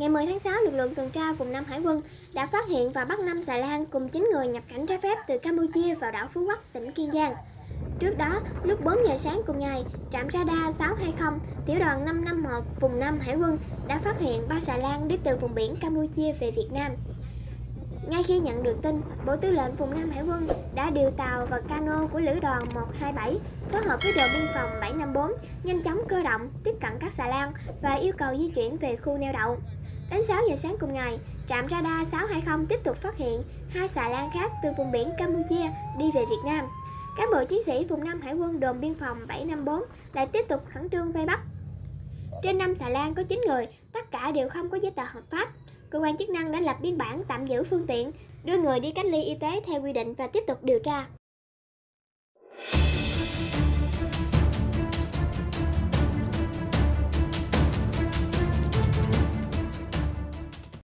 Ngày 10 tháng 6, lực lượng tuần tra vùng 5 Hải quân đã phát hiện và bắt 5 xà lan cùng 9 người nhập cảnh trái phép từ Campuchia vào đảo Phú Quốc, tỉnh Kiên Giang. Trước đó, lúc 4 giờ sáng cùng ngày, trạm radar 620, tiểu đoàn 551 vùng 5 Hải quân đã phát hiện 3 xà lan đi từ vùng biển Campuchia về Việt Nam. Ngay khi nhận được tin, Bộ Tư lệnh vùng 5 Hải quân đã điều tàu và cano của lữ đoàn 127 phối hợp với đồn biên phòng 754 nhanh chóng cơ động tiếp cận các xà lan và yêu cầu di chuyển về khu neo đậu. Đến 6 giờ sáng cùng ngày, trạm radar 620 tiếp tục phát hiện 2 xà lan khác từ vùng biển Campuchia đi về Việt Nam. Các bộ chiến sĩ vùng 5 Hải quân đồn biên phòng 754 lại tiếp tục khẩn trương vây bắt. Trên 5 xà lan có 9 người, tất cả đều không có giấy tờ hợp pháp. Cơ quan chức năng đã lập biên bản tạm giữ phương tiện, đưa người đi cách ly y tế theo quy định và tiếp tục điều tra.